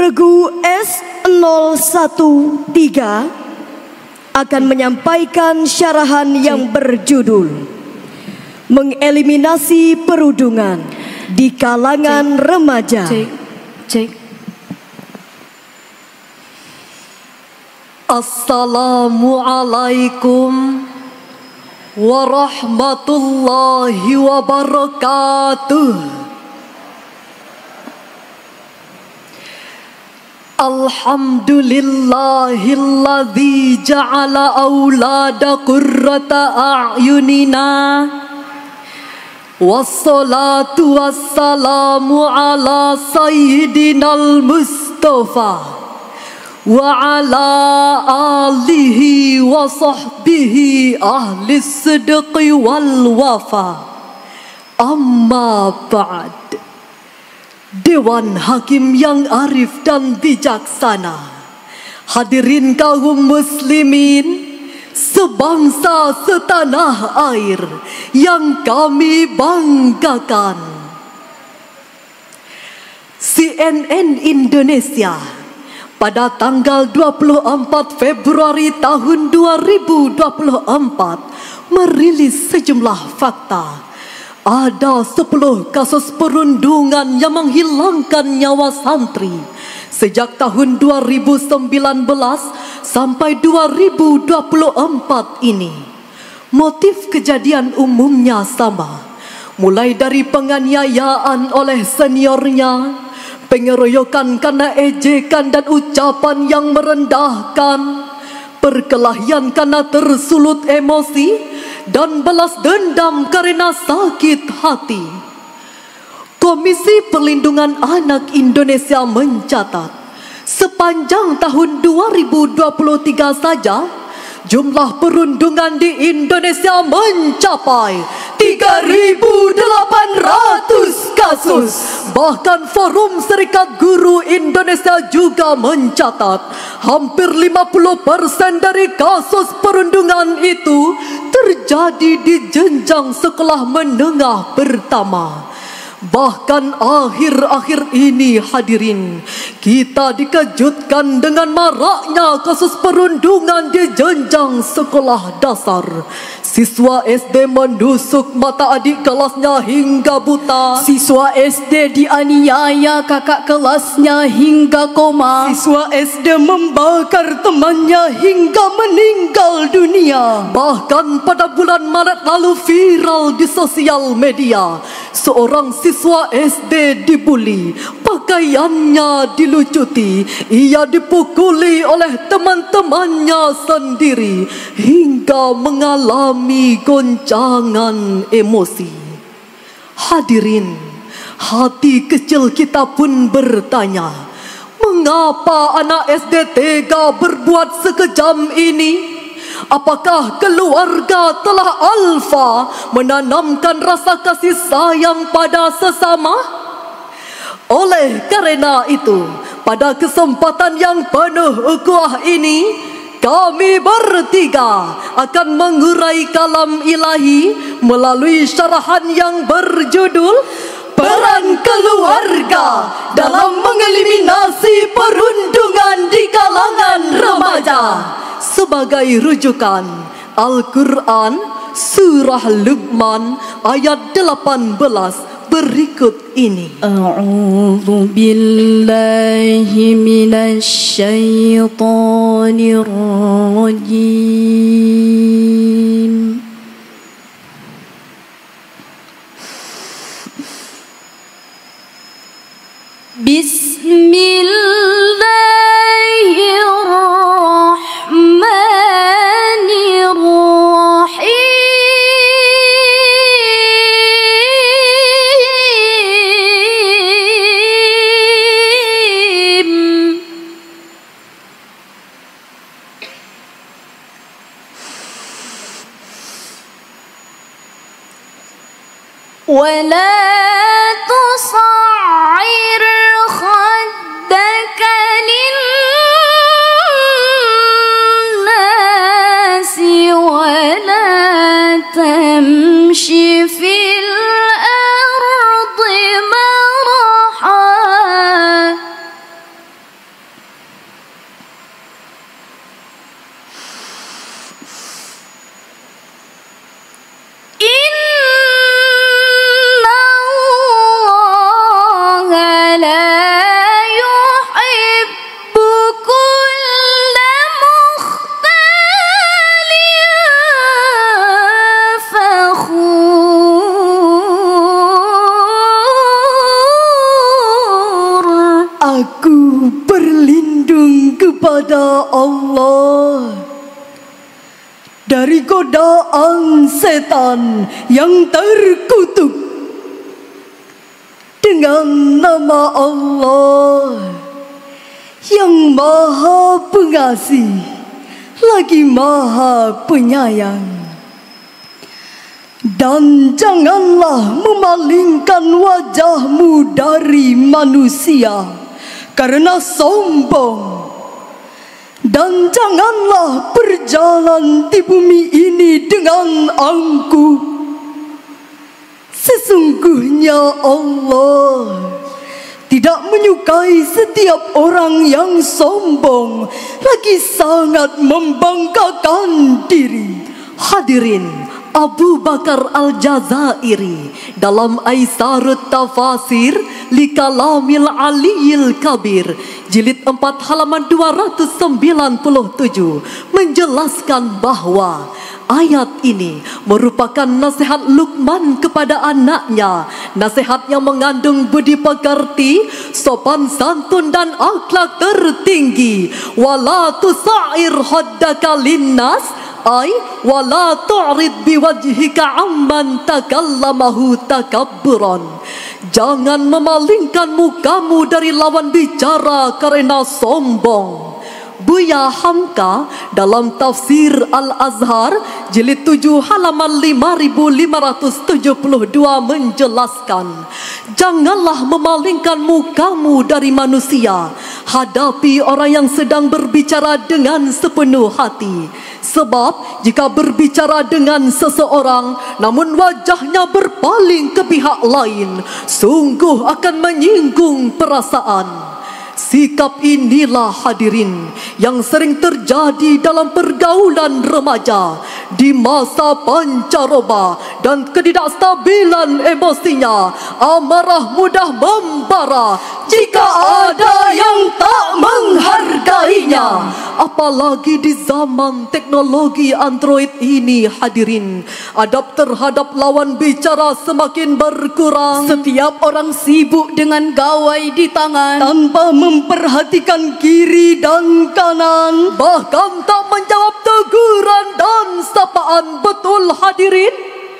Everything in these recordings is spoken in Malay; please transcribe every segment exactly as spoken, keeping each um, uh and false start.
Regu S nol satu tiga akan menyampaikan syarahan yang berjudul Mengeliminasi Perundungan di Kalangan Cek. Remaja. Cek. Cek. Assalamualaikum warahmatullahi wabarakatuh. Alhamdulillahilladzi ja'ala aulada qurrata a'yunina. Wassalatu wassalamu ala sayyidinal Mustafa wa ala alihi wa sahbihi ahli sidqi wal wafa. Amma ba'd. Dewan Hakim yang arif dan bijaksana, hadirin kaum muslimin sebangsa setanah air yang kami banggakan. C N N Indonesia pada tanggal dua puluh empat Februari tahun dua ribu dua puluh empat merilis sejumlah fakta. Ada sepuluh kasus perundungan yang menghilangkan nyawa santri sejak tahun dua ribu sembilan belas sampai dua ribu dua puluh empat ini. Motif kejadian umumnya sama, mulai dari penganiayaan oleh seniornya, pengeroyokan karena ejekan dan ucapan yang merendahkan, perkelahian karena tersulut emosi, dan balas dendam karena sakit hati. Komisi Perlindungan Anak Indonesia mencatat, sepanjang tahun dua ribu dua puluh tiga saja, jumlah perundungan di Indonesia mencapai tiga ribu delapan ratus kasus. Bahkan Forum Serikat Guru Indonesia juga mencatat hampir lima puluh persen dari kasus perundungan itu terjadi di jenjang sekolah menengah pertama. Bahkan akhir-akhir ini hadirin, kita dikejutkan dengan maraknya kasus perundungan di jenjang sekolah dasar. Siswa S D menusuk mata adik kelasnya hingga buta. Siswa S D dianiaya kakak kelasnya hingga koma. Siswa S D membakar temannya hingga meninggal dunia. Bahkan pada bulan Maret lalu viral di sosial media, seorang siswa S D dibuli, pakaiannya dilucuti, ia dipukuli oleh teman-temannya sendiri hingga mengalami goncangan emosi. Hadirin, hati kecil kita pun bertanya, mengapa anak S D tega berbuat sekejam ini? Apakah keluarga telah alfa menanamkan rasa kasih sayang pada sesama? Oleh karena itu, pada kesempatan yang penuh ukhuwah ini, kami bertiga akan mengurai kalam ilahi melalui syarahan yang berjudul Peran Keluarga dalam Mengeliminasi Perundungan di Kalangan Remaja. Sebagai rujukan, Al-Quran Surah Luqman ayat delapan belas berikut ini. A'udzu billahi minasy syaithanir rajim. Bismillahirrahmanirrahim. ولا تصعر خدك للناس ولا تمشي في الأرض مرحا berlindung kepada Allah dari godaan setan yang terkutuk dengan nama Allah yang Maha Pengasih lagi Maha Penyayang. Dan janganlah memalingkan wajahmu dari manusia karena sombong. Dan janganlah berjalan di bumi ini dengan angkuh. Sesungguhnya Allah tidak menyukai setiap orang yang sombong, lagi sangat membanggakan diri. Hadirin, Abu Bakar Al-Jazairi dalam Aisarut Tafasir li Kalamil Aliyil Kabir jilid empat halaman dua ratus sembilan puluh tujuh menjelaskan bahwa ayat ini merupakan nasihat Luqman kepada anaknya, nasihat yang mengandung budi pekerti, sopan santun dan akhlak tertinggi. Wala tusair haddaka linnas ay wala tu'rid biwajhika amman takallamahu takabburan. Jangan memalingkan mukamu dari lawan bicara karena sombong. Buya Hamka dalam tafsir Al-Azhar jilid tujuh halaman lima ribu lima ratus tujuh puluh dua menjelaskan, janganlah memalingkan mukamu dari manusia, hadapi orang yang sedang berbicara dengan sepenuh hati. Sebab jika berbicara dengan seseorang namun wajahnya berpaling ke pihak lain, sungguh akan menyinggung perasaan. Sikap inilah hadirin yang sering terjadi dalam pergaulan remaja di masa pancaroba dan ketidakstabilan emosinya. Amarah mudah membara jika ada yang tak menghargainya. Apalagi di zaman teknologi Android ini hadirin, adab terhadap lawan bicara semakin berkurang. Setiap orang sibuk dengan gawai di tangan tanpa memperhatikan kiri dan kanan, bahkan tak menjawab teguran dan sapaan. Betul hadirin,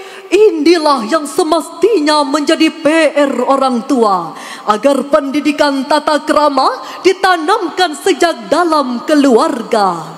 inilah yang semestinya menjadi P R orang tua, agar pendidikan tata krama ditanamkan sejak dalam keluarga.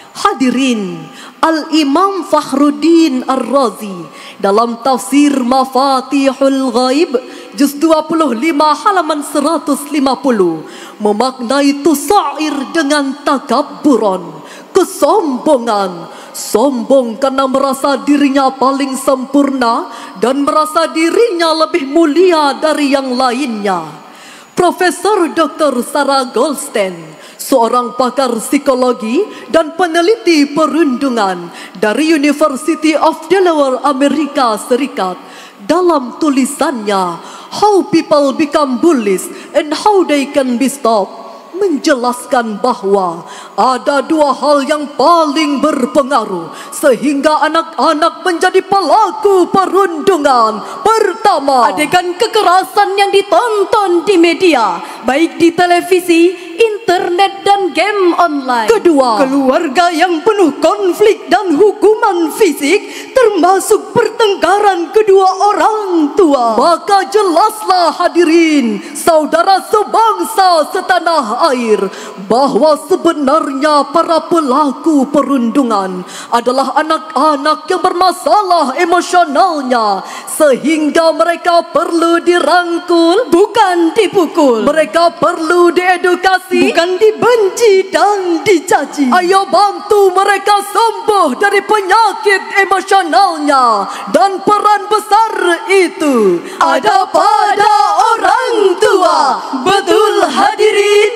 Hadirin, Al-Imam Fakhruddin Ar-Razi dalam tafsir Mafatihul Ghaib juz dua puluh lima halaman seratus lima puluh memaknai tusair dengan takabburan, kesombongan. Sombong karena merasa dirinya paling sempurna dan merasa dirinya lebih mulia dari yang lainnya. Profesor Doktor Sarah Goldstein, seorang pakar psikologi dan peneliti perundungan dari University of Delaware, Amerika Serikat, dalam tulisannya How People Become Bullies and How They Can Be Stopped, menjelaskan bahwa ada dua hal yang paling berpengaruh sehingga anak-anak menjadi pelaku perundungan. Pertama, adegan kekerasan yang ditonton di media, baik di televisi, internet dan game online. Kedua, keluarga yang penuh konflik dan hukuman fisik, termasuk pertengkaran kedua orang tua. Maka jelaslah hadirin, saudara sebangsa setanah air, bahwa sebenarnya para pelaku perundungan adalah anak-anak yang bermasalah emosionalnya, sehingga mereka perlu dirangkul, bukan dipukul. Mereka perlu diedukasi, bukan dibenci dan dicaci. Ayo bantu mereka sembuh dari penyakit emosionalnya. Dan peran besar itu ada pada orang tua. Betul hadirin?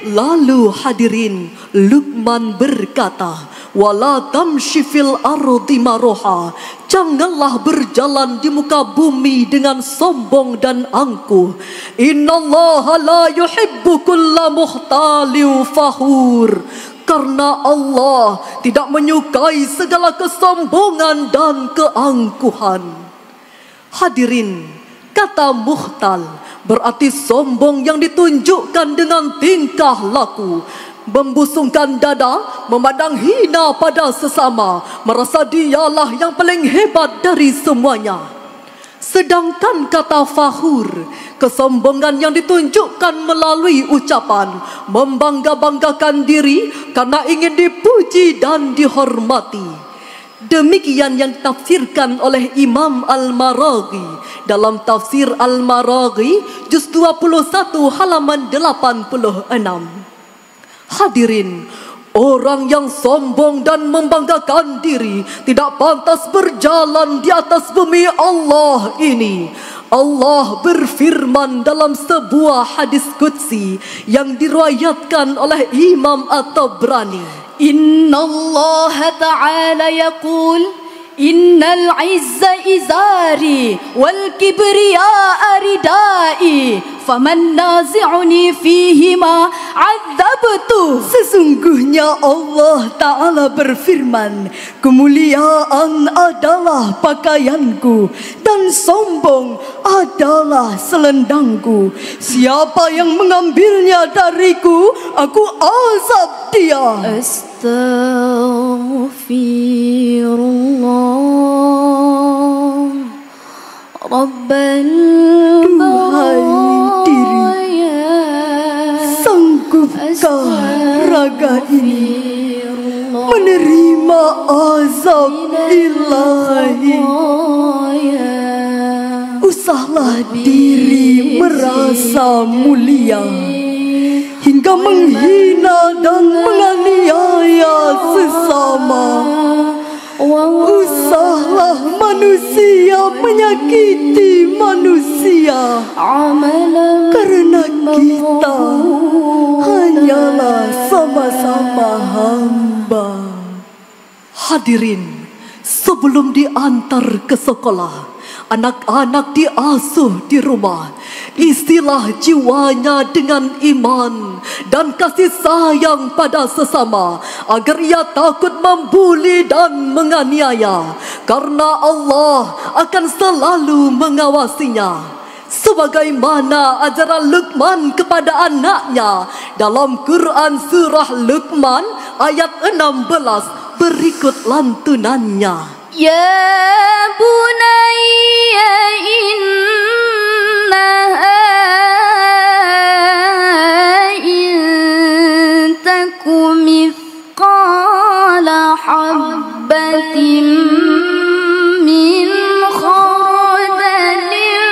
Lalu hadirin, Luqman berkata, wala tamshi fil ardi maroha, janganlah berjalan di muka bumi dengan sombong dan angkuh. Innallaha la yuhibbu kulla mukhtalin fakhur, karena Allah tidak menyukai segala kesombongan dan keangkuhan. Hadirin, kata mukhtal berarti sombong yang ditunjukkan dengan tingkah laku. membusungkan dada, memandang hina pada sesama, merasa dialah yang paling hebat dari semuanya. Sedangkan kata fakhur, kesombongan yang ditunjukkan melalui ucapan, membangga-banggakan diri karena ingin dipuji dan dihormati. Demikian yang ditafsirkan oleh Imam Al-Maraghi dalam tafsir Al-Maraghi juz dua puluh satu halaman delapan puluh enam. Hadirin, orang yang sombong dan membanggakan diri tidak pantas berjalan di atas bumi Allah ini. Allah berfirman dalam sebuah hadis qudsi yang diriwayatkan oleh Imam At-Tabrani. Inna Allah Ta'ala yaqul Innal izza izari wal kibriya ridai faman nazi'uni fihima adzabtu. Sesungguhnya Allah Ta'ala berfirman, kemuliaan adalah pakaianku dan sombong adalah selendangku. Siapa yang mengambilnya dariku, aku azab dia. Astaghfirullah Rabbal baraya. Sanggupkah raga ini menerima azab ilahi? Usahlah diri merasa mulia hingga menghina dan menganiaya sesama. Usahlah manusia menyakiti manusia, karena kita hanyalah sama-sama hamba. Hadirin, sebelum diantar ke sekolah, anak-anak diasuh di rumah. Istilah jiwanya dengan iman dan kasih sayang pada sesama, agar ia takut membuli dan menganiaya, karena Allah akan selalu mengawasinya. Sebagaimana ajaran Luqman kepada anaknya dalam Quran surah Luqman ayat enam belas, berikut lantunannya. Ya bunayya innaha in taku mithqala habbatin min khardalin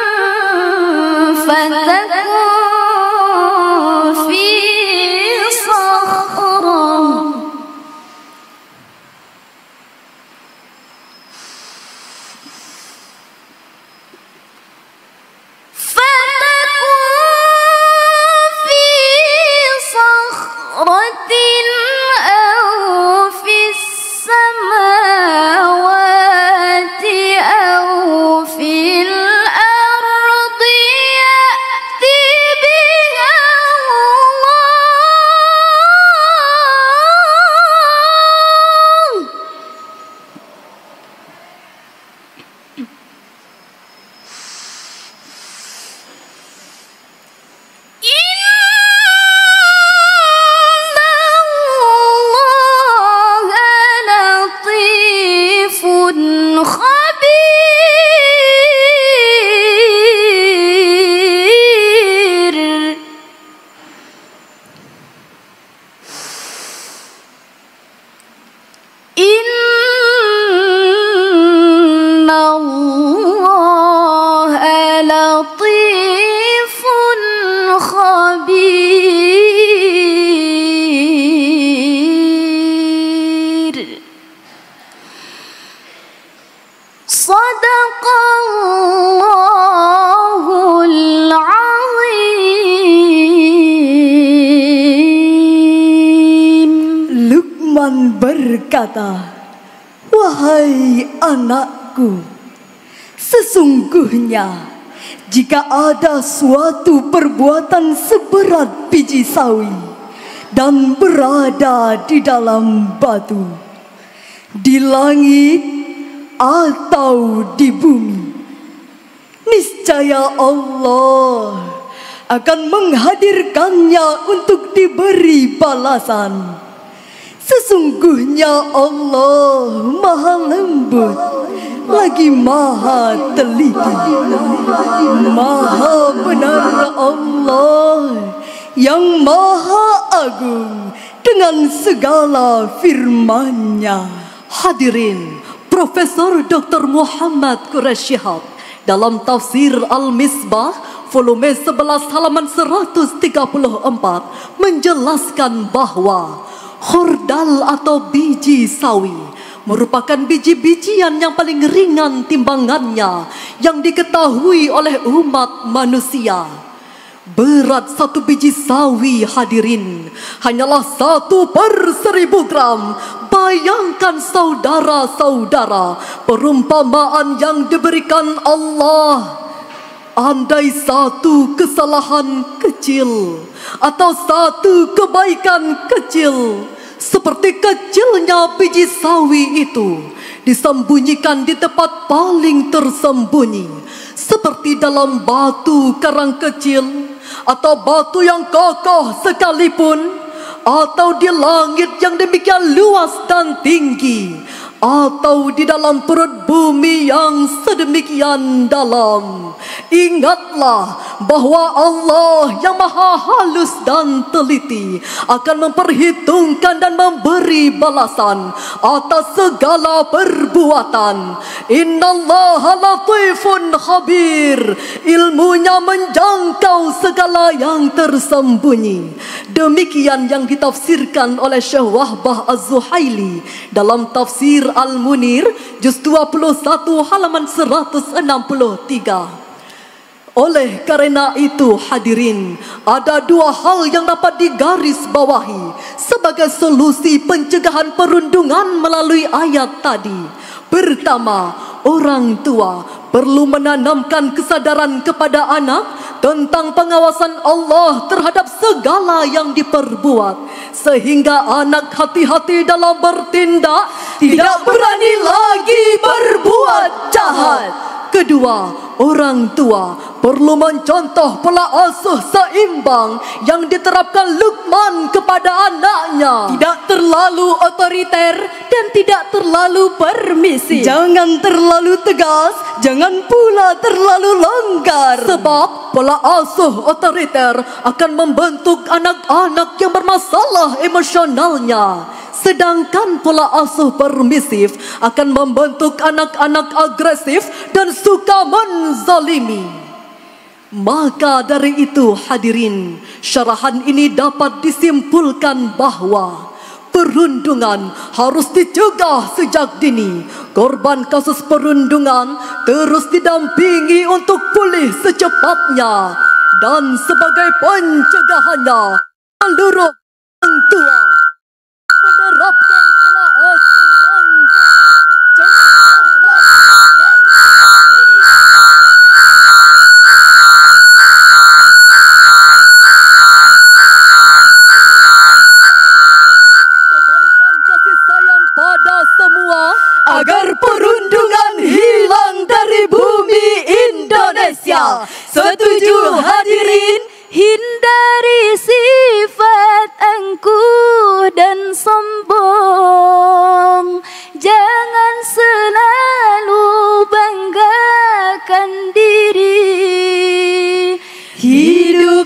fatakun fi sakhrah berkata, wahai anakku, sesungguhnya jika ada suatu perbuatan seberat biji sawi dan berada di dalam batu, di langit atau di bumi, niscaya Allah akan menghadirkannya untuk diberi balasan. Sesungguhnya Allah maha lembut lagi maha teliti. Maha benar Allah yang maha agung dengan segala firman-Nya. Hadirin, Profesor Doktor Muhammad Quraisy Shihab dalam tafsir Al-Misbah volume sebelas halaman seratus tiga puluh empat menjelaskan bahwa khordal atau biji sawi merupakan biji-bijian yang paling ringan timbangannya yang diketahui oleh umat manusia. Berat satu biji sawi, hadirin, hanyalah satu per seribu gram. Bayangkan saudara-saudara perumpamaan yang diberikan Allah. Andai satu kesalahan kecil atau satu kebaikan kecil seperti kecilnya biji sawi itu disembunyikan di tempat paling tersembunyi, seperti dalam batu karang kecil atau batu yang kokoh sekalipun, atau di langit yang demikian luas dan tinggi, atau di dalam perut bumi yang sedemikian dalam. Ingatlah bahwa Allah yang maha halus dan teliti akan memperhitungkan dan memberi balasan atas segala perbuatan. Innallaha latifun khabir. Ilmunya menjangkau segala yang tersembunyi. Demikian yang ditafsirkan oleh Syekh Wahbah Az-Zuhaili dalam tafsir Al-Munir juz dua puluh satu halaman seratus enam puluh tiga. Oleh karena itu, hadirin, ada dua hal yang dapat digarisbawahi sebagai solusi pencegahan perundungan melalui ayat tadi. Pertama, orang tua perlu menanamkan kesadaran kepada anak tentang pengawasan Allah terhadap segala yang diperbuat, sehingga anak hati-hati dalam bertindak, tidak berani lagi berbuat jahat. Kedua, orang tua perlu mencontoh pola asuh seimbang yang diterapkan Luqman kepada anaknya. Tidak terlalu otoriter dan tidak terlalu permisif. Jangan terlalu tegas, jangan pula terlalu longgar. Sebab pola asuh otoriter akan membentuk anak-anak yang bermasalah emosionalnya, sedangkan pola asuh permisif akan membentuk anak-anak agresif dan suka menzalimi. Maka dari itu, hadirin, syarahan ini dapat disimpulkan bahwa perundungan harus dicegah sejak dini. Korban kasus perundungan terus didampingi untuk pulih secepatnya, dan sebagai pencegahannya, seluruh orang tua menerapkan pola asuh yang benar. Tebarkan kasih sayang pada semua agar perundungan hilang dari bumi Indonesia. Setuju hadirin? Hindari sifat angkuh dan sombong. Jangan selalu banggakan diri. Hidup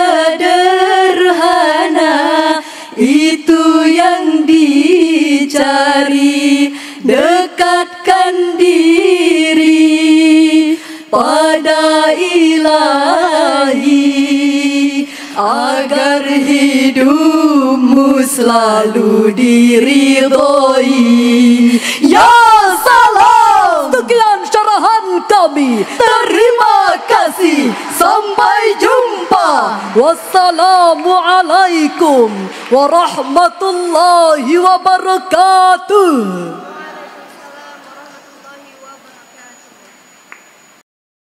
sederhana itu yang dicari. Dekatkan diri pada Ilahi agar hidupmu selalu diridhoi. Ya salam. Sekian syarahan kami. Terima kasih. Sampai jumpa. Wassalamualaikum warahmatullahi wabarakatuh.